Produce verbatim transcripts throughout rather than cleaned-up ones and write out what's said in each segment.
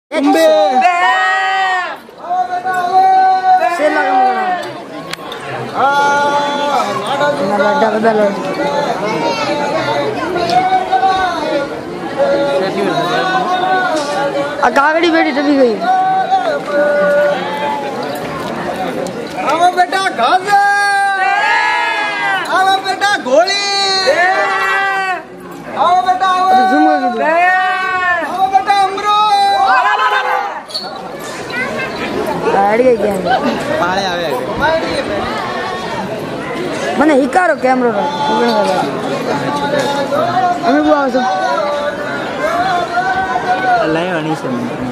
Umbe. Sila ka muna. Ah, nalada ka dalo. अगाड़ी बेटी चली गई। अब बेटा घास, अब बेटा घोड़ी, अब बेटा अब बेटा अमरूद। गाड़ी क्या है? पाले आवे। मने हिकारो कैमरा रो। हमें बुआ सब लाइन वाली से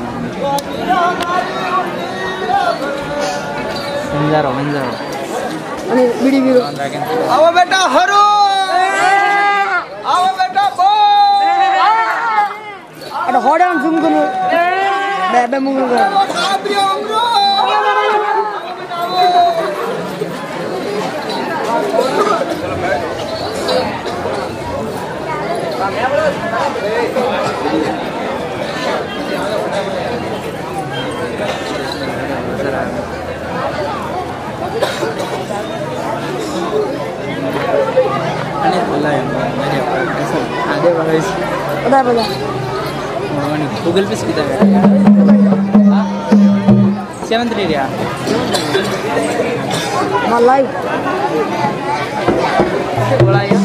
मंजारो मंजारो अनि बिडी बिरो अब बेटा हरो, अब बेटा बो अरे होड़ान जुम करो बेबे मुंगो करो काबरी अमरो आगे बढ़े पता पता गूगल पे कितना है सेवन थ्री रिया मलाई बोला ये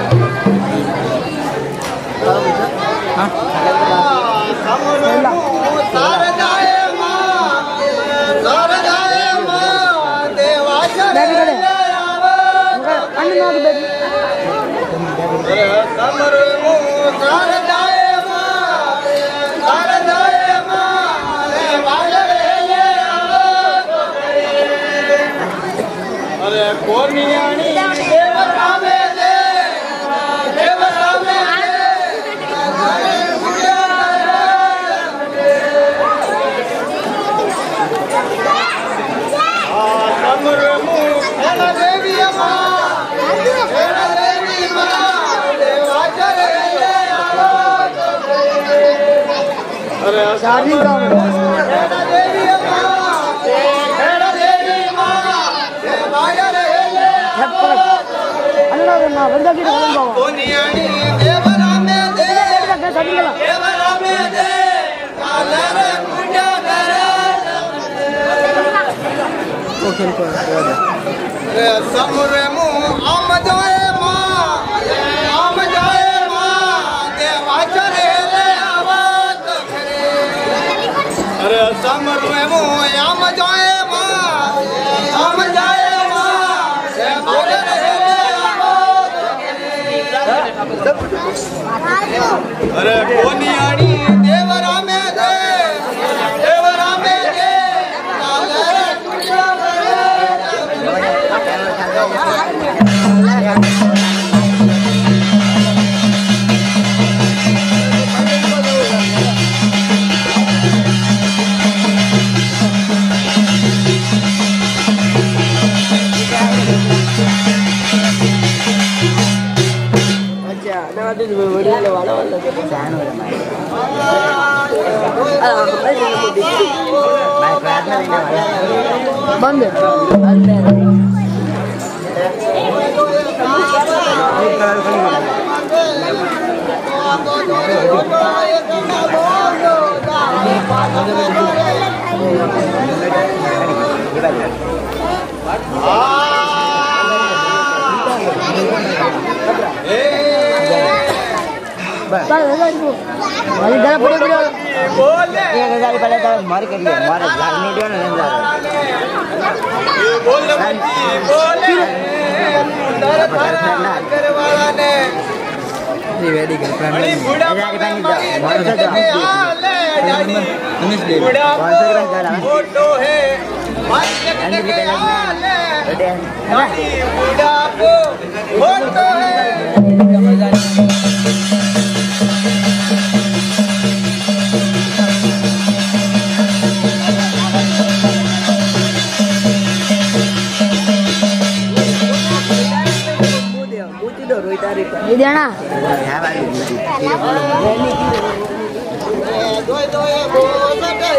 हाँ सारे जाए माँ, सारे जाए माँ, देवाचा बेबी करे अन्य नोट बेबी सारे जाए माँ, सारे जाए माँ, देवाचा अरे कोनियानी देवता में दे, देवता में शादी का अल्लाह ना बंदा की बोल बाबा कोनियानी देवरा में दे, शादी का देवरा में दे, कालर पूजा करे ओके ओके रे समुरे मु आम जाए मां, आम जाए मां, देवाचा रे रे आवाज करे अरे समुरे मु आम जाए मां, आम जाए मां, देवाचा रे रे आवाज अरे कोनियानी देवरा में दे, देवरा में दे, कालर पूजा करे अच्छा ना दिन में वीडियो ले वाला वाला फैन हो रहा है हां मैं प्रार्थना देने वाला बंद चल ले इसको वाली जरा पड़े पड़े बोले एक हजार पहले तो मार करिए मारे लाग नहीं दियो ना नहीं ये बोल बच्ची बोले दर थाना करवाला ने जी वेरी गुड बड़ी बूढ़ा मार से ले डाडी बूढ़ा फोटो है मास्क के आले डाडी बूढ़ा को फोटो है ये देना है भाई दो दो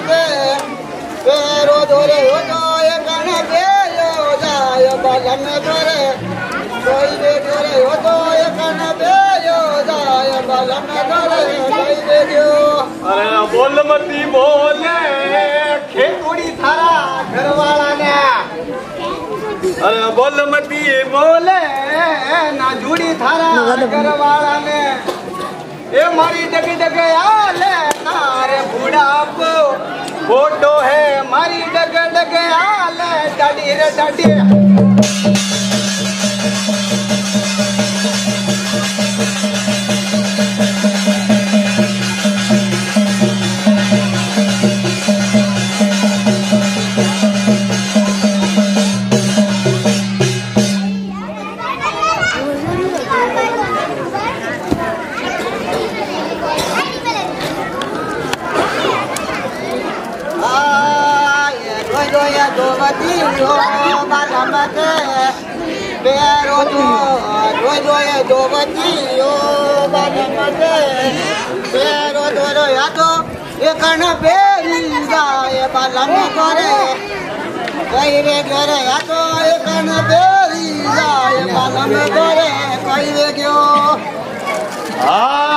के पेरो धोरे हो तो ये कन पे यो जाय बालम धोरे कोई बे धोरे हो तो ये कन पे यो जाय बालम धोरे कोई बे जो अरे बोल मती बोले खेकुड़ी थारा घरवाला ने अरे बोल मती बोले ना जुड़ी थारा घरवाला ने ए मारी डग डग आले नारे बुढ़ापो फोटो है मारी डग डग आले डाडी रे डाडी Pero yo, yo, yo, yo, yo, बालमते pero todo ya तो ये करना बेरीजा ये बालम करे कई रे करे या तो ये करना बेरीजा ये बालम करे कई रे क्यों आ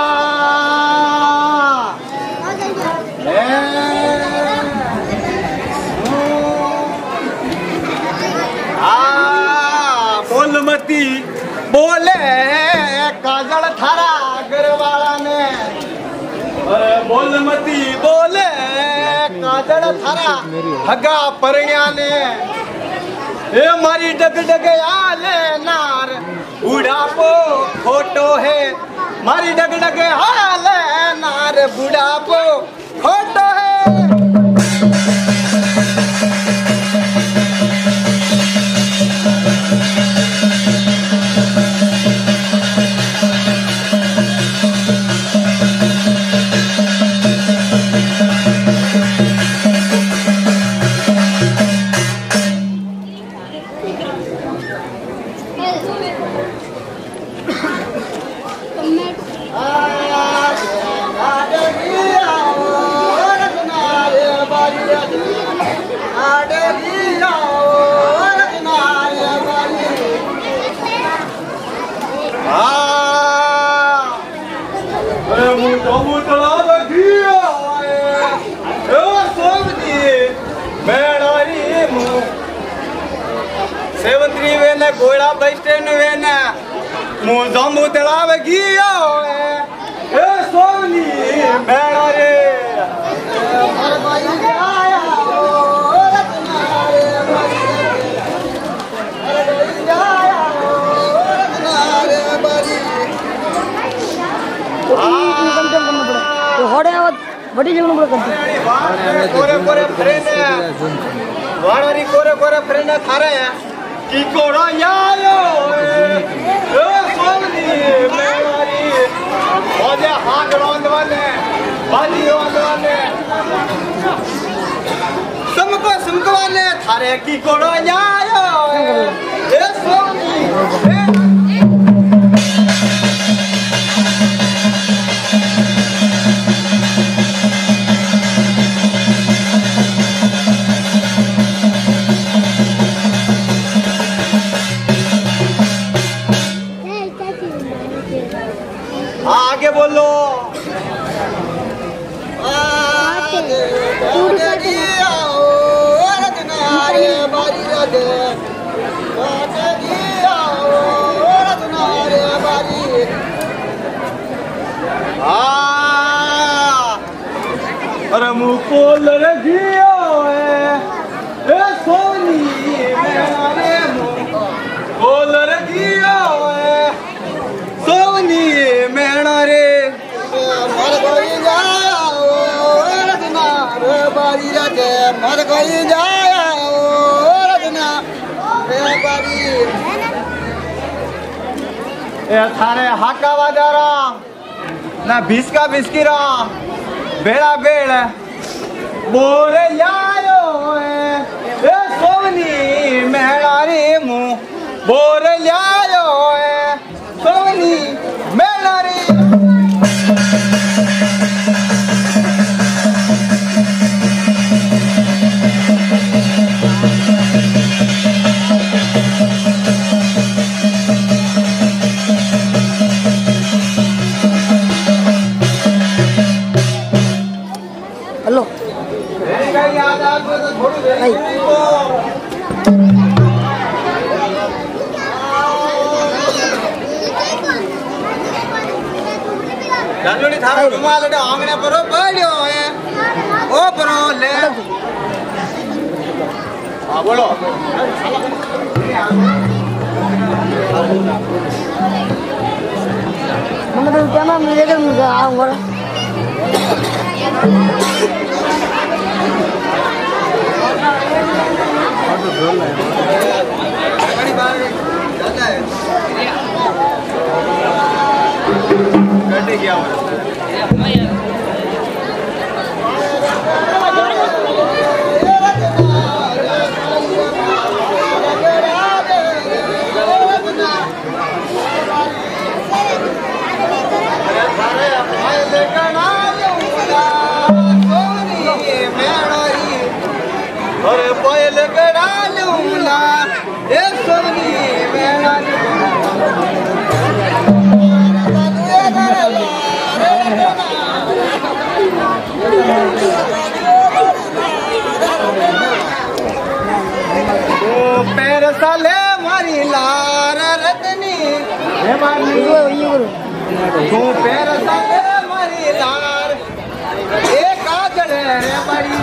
बोलमती बोले काजल थारा घरवाला ने अरे बोलमती बोले काजल थारा हगा परण्या ने ए मारी डग डग आले नार बुढ़ापो फोटो है मारी डग डग आले नार बुढ़ापो फोटो है सेवंतरी वेने घोड़ा बस स्टैंड वेने मुँह जम्बू तलाव गिया ए सोनी बेड़ा रे बड़ी जगह पर करते कोरे कोरे फ्रेंड वाड़ी कोरे कोरे फ्रेंड थारे की कोड़ा यायो ए सोनी मेरी ओजे हाथ रोंद वाले बाजी रोंद वाले समको समको वाले थारे की कोड़ा यायो ए सोनी आगे बोलो अरे मुँह खोल रखियो ए सोनी मेरे मुँह खोल रखियो सोनी मेरा रे मर गई जाया रतना रे बारी राते मर गई जाया रतना रे बारी ए थारे हाका वाजारा ना भिस्का भिस्कीरा बेड़ा बेड़ बोरे यायो ए सोनी मेरा रे मुँह बोरे यायो सोनी मेरा रे राजोड़ी थारा रुमाल डे आंगने पर पड़ियो है ओ परो ले हां बोलो मम्मी तो क्या मैं लेकर मुझे आऊंगा बड़ी बार जाता है कटे गया अरे पहल करा लूंगा ये सोनी मेरा ओ पैर साले मारी लार रतनी हे मारी तो पैर साले मारी लार एक काजल रे मारी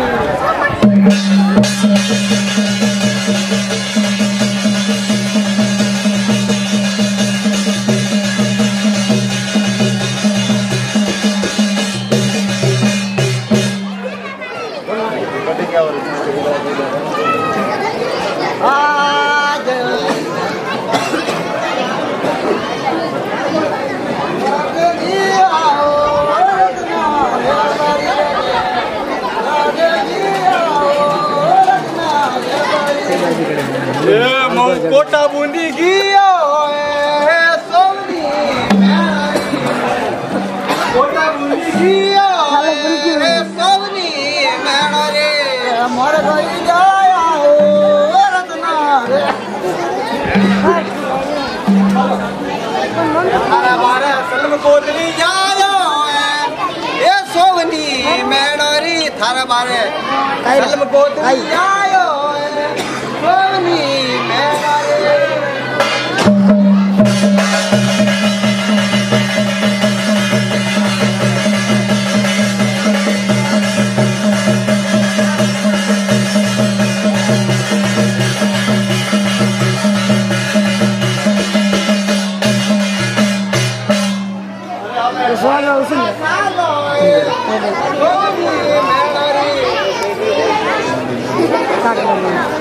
कोटा बूंदी गियो सोनी कोटा बूंदी गियो सोनी मैना रे मर गई जाया हो रत्ना रे हमारा बारा सलम कोटली जायो ए सोनी मैना रे थारा बारे सलम कोटली जायो सोनी मैना रे Suara usul. Tak